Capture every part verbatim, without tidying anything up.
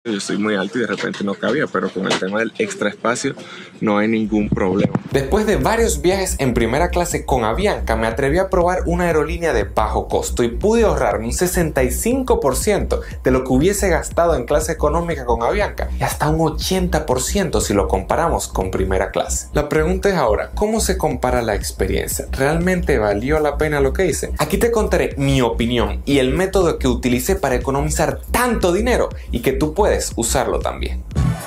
yo soy muy alto y de repente no cabía, pero con el tema del extra espacio no hay ningún problema. Después de varios viajes en primera clase con Avianca, me atreví a probar una aerolínea de bajo costo y pude ahorrarme un sesenta y cinco por ciento de lo que hubiese gastado en clase económica con Avianca y hasta un ochenta por ciento si lo comparamos con primera clase. La pregunta es ahora, ¿cómo se compara la experiencia? ¿Realmente valió la pena lo que hice? Aquí te contaré mi opinión y el método que utilicé para economizar tanto dinero y que tú puedes usarlo también.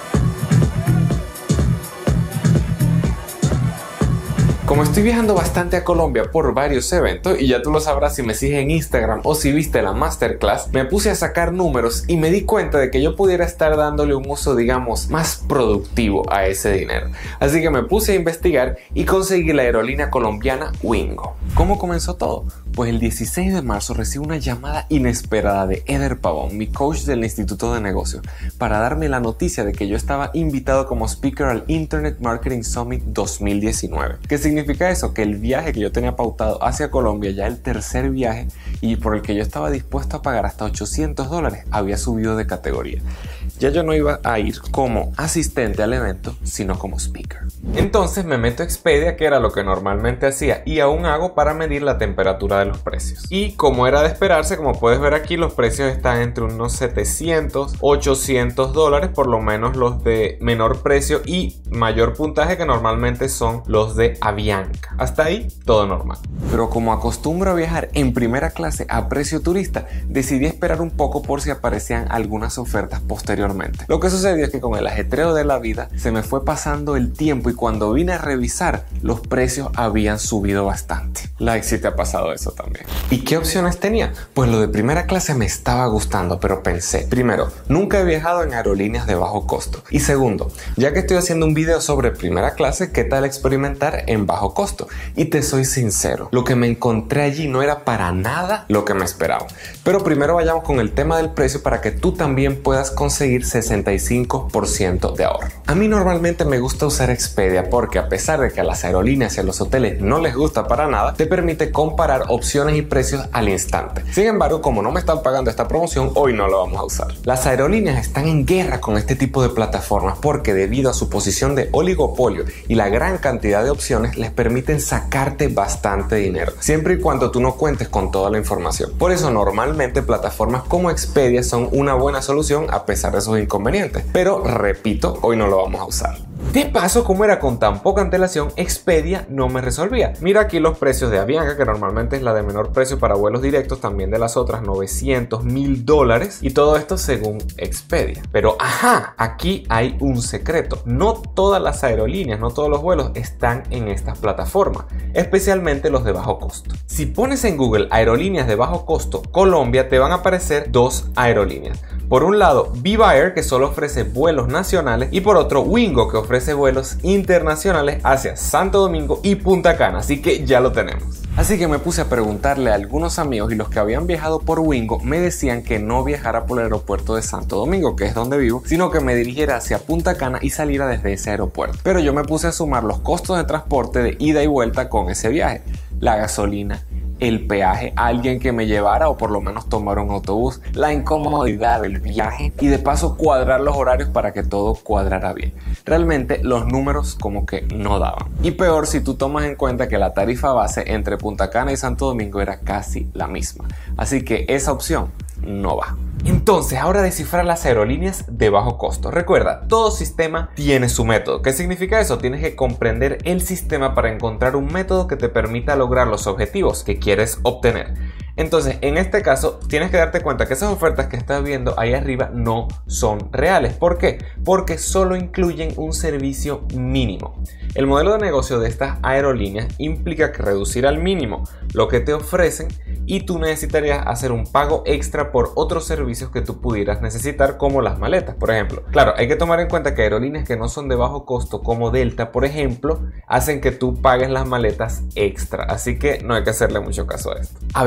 Como estoy viajando bastante a Colombia por varios eventos, y ya tú lo sabrás si me sigues en Instagram o si viste la masterclass, me puse a sacar números y me di cuenta de que yo pudiera estar dándole un uso, digamos, más productivo a ese dinero. Así que me puse a investigar y conseguí la aerolínea colombiana Wingo. ¿Cómo comenzó todo? Pues el dieciséis de marzo recibo una llamada inesperada de Eder Pavón, mi coach del Instituto de Negocios, para darme la noticia de que yo estaba invitado como speaker al Internet Marketing Summit dos mil diecinueve. ¿Qué significa eso? Que el viaje que yo tenía pautado hacia Colombia, ya el tercer viaje, y por el que yo estaba dispuesto a pagar hasta ochocientos dólares, había subido de categoría. Ya yo no iba a ir como asistente al evento, sino como speaker. Entonces me meto a Expedia, que era lo que normalmente hacía y aún hago para medir la temperatura de los precios. Y como era de esperarse, como puedes ver aquí, los precios están entre unos setecientos, ochocientos dólares, por lo menos los de menor precio y mayor puntaje, que normalmente son los de Avianca. Hasta ahí todo normal. Pero como acostumbro a viajar en primera clase a precio turista, decidí esperar un poco por si aparecían algunas ofertas posteriormente. Lo que sucedió es que con el ajetreo de la vida se me fue pasando el tiempo y cuando vine a revisar, los precios habían subido bastante. Like si te ha pasado eso también. ¿Y qué opciones tenía? Pues lo de primera clase me estaba gustando, pero pensé, primero, nunca he viajado en aerolíneas de bajo costo. Y segundo, ya que estoy haciendo un video sobre primera clase, ¿qué tal experimentar en bajo costo? Y te soy sincero, lo que me encontré allí no era para nada lo que me esperaba. Pero primero vayamos con el tema del precio para que tú también puedas conseguir sesenta y cinco por ciento de ahorro. A mí normalmente me gusta usar Expedia porque a pesar de que a las aerolíneas y a los hoteles no les gusta para nada, te permite comparar opciones y precios al instante. Sin embargo, como no me están pagando esta promoción, hoy no lo vamos a usar. Las aerolíneas están en guerra con este tipo de plataformas porque debido a su posición de oligopolio y la gran cantidad de opciones les permiten sacarte bastante dinero, siempre y cuando tú no cuentes con toda la información. Por eso normalmente plataformas como Expedia son una buena solución a pesar de sus inconvenientes, pero repito, hoy no lo vamos a usar. De paso, como era con tan poca antelación, Expedia no me resolvía. Mira aquí los precios de Avianca, que normalmente es la de menor precio para vuelos directos, también de las otras novecientos, mil dólares, y todo esto según Expedia. Pero ajá, aquí hay un secreto. No todas las aerolíneas, no todos los vuelos están en estas plataformas, especialmente los de bajo costo. Si pones en Google aerolíneas de bajo costo Colombia, te van a aparecer dos aerolíneas. Por un lado, Viva Air, que solo ofrece vuelos nacionales, y por otro, Wingo, que ofrece vuelos internacionales hacia Santo Domingo y Punta Cana, así que ya lo tenemos. Así que me puse a preguntarle a algunos amigos y los que habían viajado por Wingo me decían que no viajara por el aeropuerto de Santo Domingo, que es donde vivo, sino que me dirigiera hacia Punta Cana y saliera desde ese aeropuerto. Pero yo me puse a sumar los costos de transporte de ida y vuelta con ese viaje, la gasolina, el peaje, alguien que me llevara o por lo menos tomar un autobús, la incomodidad del viaje y de paso cuadrar los horarios para que todo cuadrara bien. Realmente los números como que no daban. Y peor si tú tomas en cuenta que la tarifa base entre Punta Cana y Santo Domingo era casi la misma. Así que esa opción no va. Entonces, ahora descifrar las aerolíneas de bajo costo. Recuerda, todo sistema tiene su método. ¿Qué significa eso? Tienes que comprender el sistema para encontrar un método que te permita lograr los objetivos que quieres obtener. Entonces, en este caso, tienes que darte cuenta que esas ofertas que estás viendo ahí arriba no son reales. ¿Por qué? Porque solo incluyen un servicio mínimo. El modelo de negocio de estas aerolíneas implica que reducir al mínimo lo que te ofrecen y tú necesitarías hacer un pago extra por otros servicios que tú pudieras necesitar, como las maletas, por ejemplo. Claro, hay que tomar en cuenta que aerolíneas que no son de bajo costo, como Delta, por ejemplo, hacen que tú pagues las maletas extra. Así que no hay que hacerle mucho caso a esto. A ver, pongamos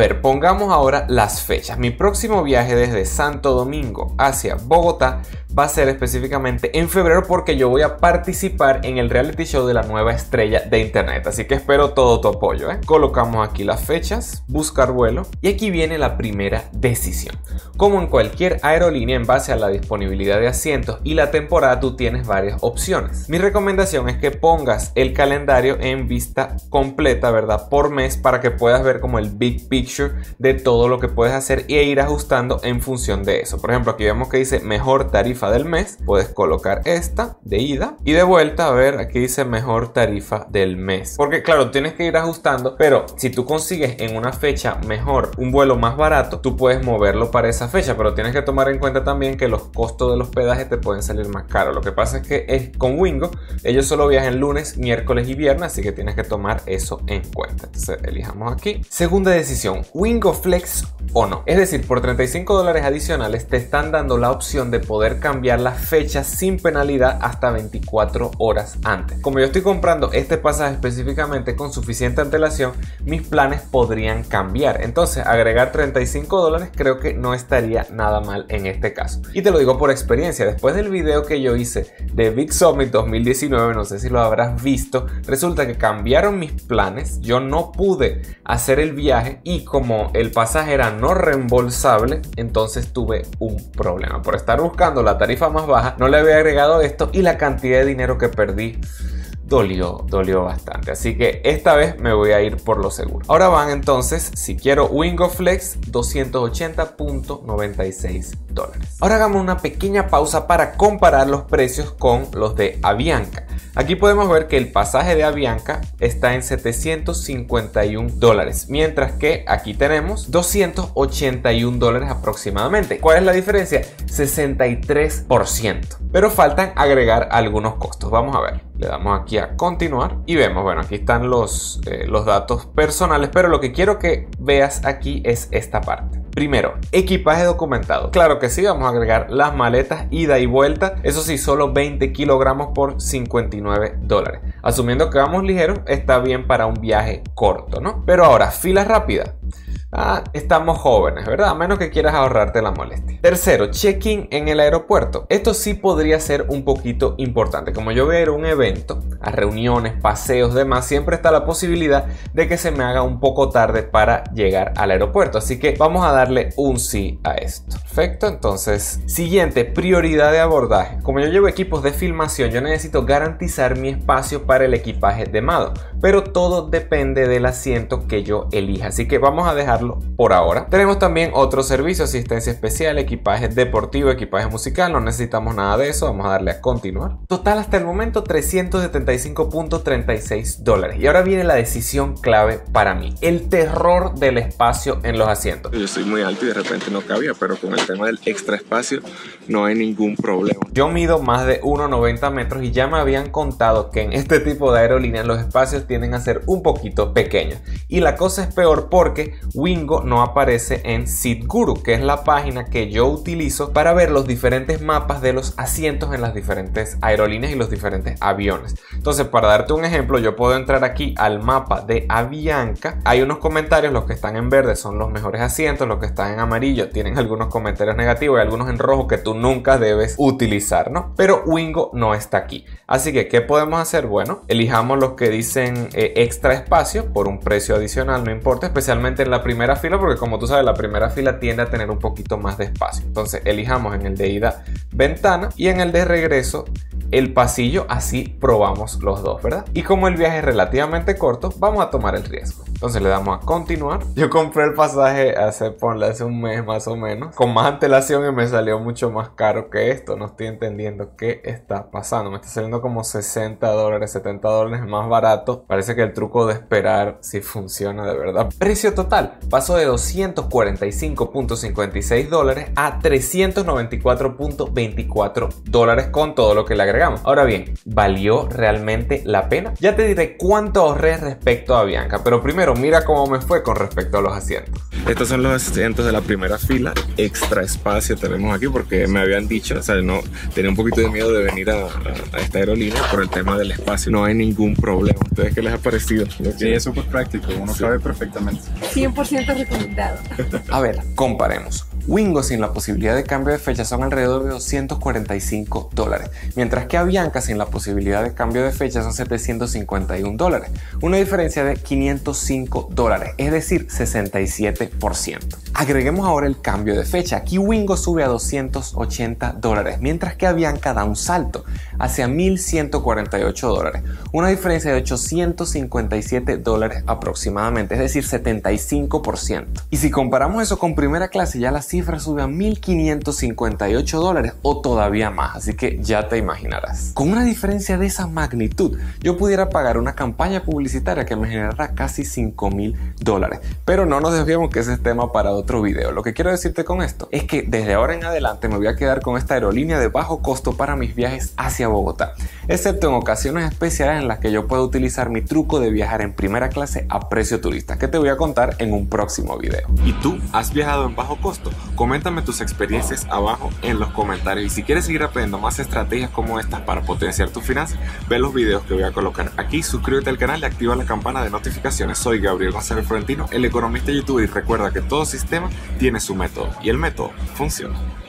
Pongamos ahora las fechas. Mi próximo viaje desde Santo Domingo hacia Bogotá va a ser específicamente en febrero porque yo voy a participar en el reality show de la nueva estrella de internet. Así que espero todo tu apoyo, ¿eh? Colocamos aquí las fechas, buscar vuelo y aquí viene la primera decisión. Como en cualquier aerolínea, en base a la disponibilidad de asientos y la temporada, tú tienes varias opciones. Mi recomendación es que pongas el calendario en vista completa, ¿verdad? Por mes, para que puedas ver como el big picture de todo lo que puedes hacer e ir ajustando en función de eso. Por ejemplo, aquí vemos que dice mejor tarifa del mes. Puedes colocar esta de ida y de vuelta. A ver, aquí dice mejor tarifa del mes, porque claro, tienes que ir ajustando, pero si tú consigues en una fecha mejor un vuelo más barato, tú puedes moverlo para esa fecha, pero tienes que tomar en cuenta también que los costos del hospedaje te pueden salir más caros. Lo que pasa es que es con Wingo, ellos solo viajan lunes, miércoles y viernes, así que tienes que tomar eso en cuenta. Entonces elijamos aquí. Segunda decisión, Wingo Flex o no. Es decir, por treinta y cinco dólares adicionales te están dando la opción de poder cambiar las fechas sin penalidad hasta veinticuatro horas antes. Como yo estoy comprando este pasaje específicamente con suficiente antelación, mis planes podrían cambiar. Entonces agregar treinta y cinco dólares creo que no estaría nada mal en este caso. Y te lo digo por experiencia. Después del video que yo hice de Big Summit dos mil diecinueve, no sé si lo habrás visto, resulta que cambiaron mis planes. Yo no pude hacer el viaje y como el pasaje era no reembolsable, entonces tuve un problema. Por estar buscando la tarifa más baja, no le había agregado esto y la cantidad de dinero que perdí dolió, dolió bastante. Así que esta vez me voy a ir por lo seguro. Ahora van entonces, si quiero Wingo Flex, doscientos ochenta punto noventa y seis dólares. Ahora hagamos una pequeña pausa para comparar los precios con los de Avianca. Aquí podemos ver que el pasaje de Avianca está en setecientos cincuenta y un dólares, mientras que aquí tenemos doscientos ochenta y un dólares aproximadamente. ¿Cuál es la diferencia? sesenta y tres por ciento. Pero faltan agregar algunos costos. Vamos a ver. Le damos aquí a continuar y vemos, bueno, aquí están los, eh, los datos personales, pero lo que quiero que veas aquí es esta parte. Primero, equipaje documentado. Claro que sí, vamos a agregar las maletas ida y vuelta. Eso sí, solo veinte kilogramos por cincuenta y nueve dólares. Asumiendo que vamos ligeros, está bien para un viaje corto, ¿no? Pero ahora, fila rápida. Ah, estamos jóvenes, ¿verdad? A menos que quieras ahorrarte la molestia. Tercero, check-in en el aeropuerto. Esto sí podría ser un poquito importante. Como yo voy a ir a un evento, a reuniones, paseos, demás, siempre está la posibilidad de que se me haga un poco tarde para llegar al aeropuerto. Así que vamos a darle un sí a esto. Perfecto, entonces, siguiente, prioridad de abordaje. Como yo llevo equipos de filmación, yo necesito garantizar mi espacio para el equipaje de mano. Pero todo depende del asiento que yo elija. Así que vamos a dejar por ahora. Tenemos también otro servicio, asistencia especial, equipaje deportivo, equipaje musical. No necesitamos nada de eso. Vamos a darle a continuar. Total hasta el momento trescientos setenta y cinco punto treinta y seis dólares. Y ahora viene la decisión clave para mí: el terror del espacio en los asientos. Yo soy muy alto y de repente no cabía, pero con el tema del extra espacio no hay ningún problema. Yo mido más de uno noventa metros y ya me habían contado que en este tipo de aerolíneas los espacios tienden a ser un poquito pequeños. Y la cosa es peor porque Wingo no aparece en SeatGuru, que es la página que yo utilizo para ver los diferentes mapas de los asientos en las diferentes aerolíneas y los diferentes aviones. Entonces, para darte un ejemplo, yo puedo entrar aquí al mapa de Avianca. Hay unos comentarios, los que están en verde son los mejores asientos, los que están en amarillo tienen algunos comentarios negativos y algunos en rojo que tú nunca debes utilizar, ¿no? Pero Wingo no está aquí. Así que, ¿qué podemos hacer? Bueno, elijamos los que dicen eh, extra espacio por un precio adicional, no importa, especialmente en la primera primera fila, porque como tú sabes, la primera fila tiende a tener un poquito más de espacio. Entonces elijamos en el de ida ventana y en el de regreso el pasillo, así probamos los dos, ¿verdad? Y como el viaje es relativamente corto, vamos a tomar el riesgo. Entonces le damos a continuar. Yo compré el pasaje hace, ponle, hace un mes más o menos, con más antelación y me salió mucho más caro que esto. No estoy entendiendo qué está pasando. Me está saliendo como sesenta dólares, setenta dólares más barato. Parece que el truco de esperar sí funciona de verdad. Precio total pasó de doscientos cuarenta y cinco punto cincuenta y seis dólares a trescientos noventa y cuatro punto veinticuatro dólares con todo lo que le agregamos. Ahora bien, ¿valió realmente la pena? Ya te diré cuánto ahorré respecto a Avianca, pero primero Pero mira cómo me fue con respecto a los asientos. Estos son los asientos de la primera fila, extra espacio tenemos aquí porque me habían dicho, o sea, no, tenía un poquito de miedo de venir a, a, a esta aerolínea por el tema del espacio. No hay ningún problema. ¿Ustedes qué les ha parecido? Sí, es súper práctico, uno sí. Cabe perfectamente. cien por ciento recomendado. A ver, comparemos. Wingo sin la posibilidad de cambio de fecha son alrededor de doscientos cuarenta y cinco dólares, mientras que Avianca sin la posibilidad de cambio de fecha son setecientos cincuenta y un dólares, una diferencia de quinientos cinco dólares, es decir, sesenta y siete por ciento. Agreguemos ahora el cambio de fecha. Aquí Wingo sube a doscientos ochenta dólares, mientras que Avianca da un salto hacia mil ciento cuarenta y ocho dólares, una diferencia de ochocientos cincuenta y siete dólares aproximadamente, es decir, setenta y cinco por ciento. Y si comparamos eso con primera clase, ya la cifra sube a mil quinientos cincuenta y ocho dólares o todavía más, así que ya te imaginarás. Con una diferencia de esa magnitud, yo pudiera pagar una campaña publicitaria que me generara casi cinco mil dólares, pero no nos desviamos, que ese es tema para otro video. Lo que quiero decirte con esto es que desde ahora en adelante me voy a quedar con esta aerolínea de bajo costo para mis viajes hacia Bogotá, excepto en ocasiones especiales en las que yo puedo utilizar mi truco de viajar en primera clase a precio turista, que te voy a contar en un próximo video. ¿Y tú has viajado en bajo costo? Coméntame tus experiencias abajo en los comentarios, y si quieres seguir aprendiendo más estrategias como estas para potenciar tus finanzas, ve los videos que voy a colocar aquí, suscríbete al canal y activa la campana de notificaciones. Soy Gabriel González Florentino, el economista youtuber, y recuerda que todo sistema tiene su método y el método funciona.